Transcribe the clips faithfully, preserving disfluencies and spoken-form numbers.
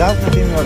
जाऊ न तिमीबाट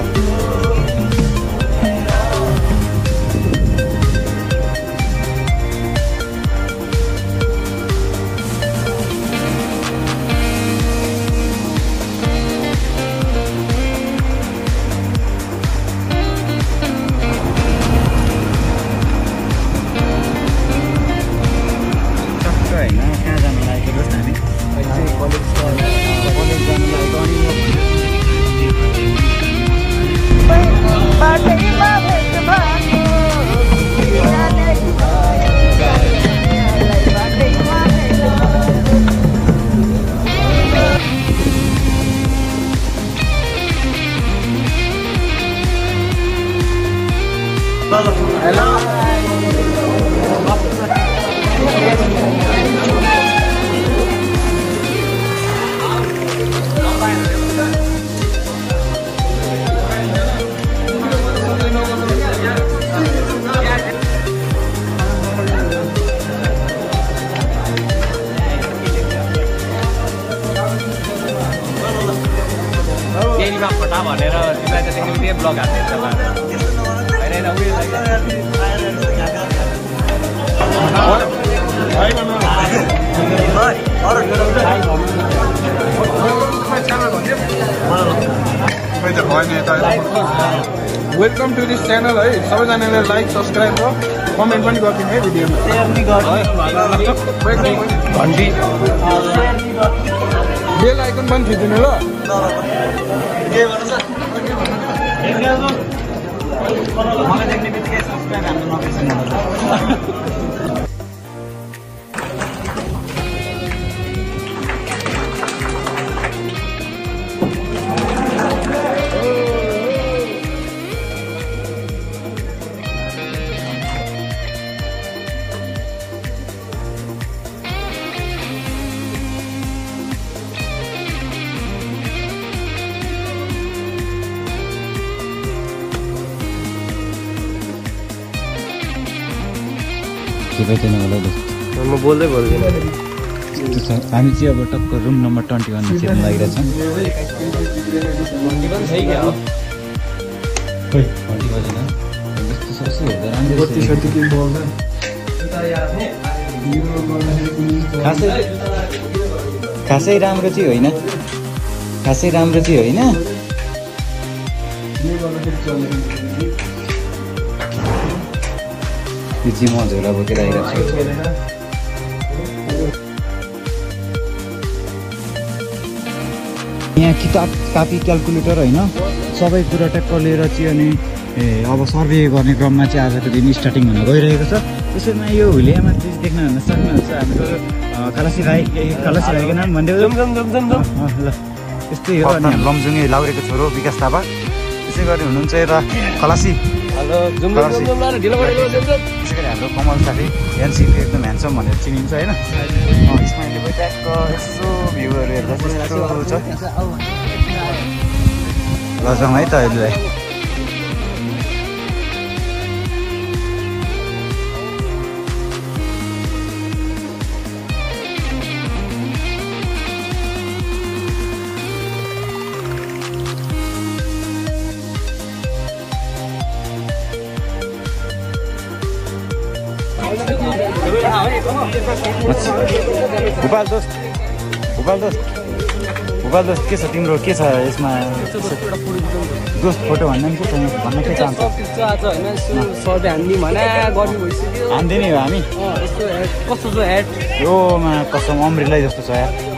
blog welcome to this channel है सबैजनाले लाइक सब्सक्राइब र कमेन्ट पनि गरिदिनु है भिडियोमा घन्टी बेल आइकन पनि थिचिदिनु ल मलाई देख्ने बित्तिकै सब्सक्राइब हाम्रो नबिर्सिनु होला के भइदिएन होला म बोल्दै बोल्दैन हामी चाहिँ अब टक्क रुम नम्बर ट्वेन्टी वानमा छिर्न लागिरहेछ खासै राम्रो चाहिँ होइन खासै राम्रो चाहिँ होइन यो जिम्मा झोला बोकेर आइरहेको छु यहाँ किताब कापी क्यालकुलेटर होइन सबै कुरा ट्याक्क लिएर चाहिँ अनि अब सर्भे गर्ने क्रममा चाहिँ आजको दिन स्टार्टिङ हुन गइरहेको छ। त्यसैमा यो हुलियामा चाहिँ देख्न सक्नुहुन्छ हाम्रो खलासी भाइ खलासी भाइको नाम भनिदेऊ ल त्यस्तै हो अनि लमजुङे लाउरेको छोरो विकास थापा त्यसै गरी हुनुहुन्छ यता खलासी हेलो जुम जुम जुम ल ढिलो गरेको जुम जुम त्यसै गरी हाम्रो कमल साथी एनसी एकदम ह्यान्डसम भनेर चिनिन्छ होइन स्माइली भयो ट्याक्क यसो भ्यूहरू हेर्दा त्यस्तो छ ल जाउँ है त अहिले भोपाल दोस्त भोपाल दोस्त भोपाल दोस्त के छ तिम्रो के छ यसमा दोस्त फोटो भन्दा पनि के छ भन्न के चाहन्छ हान्दिने हो हामी कस्तो छ हेड यो कसम अम्ब्रेला जस्तो छ यार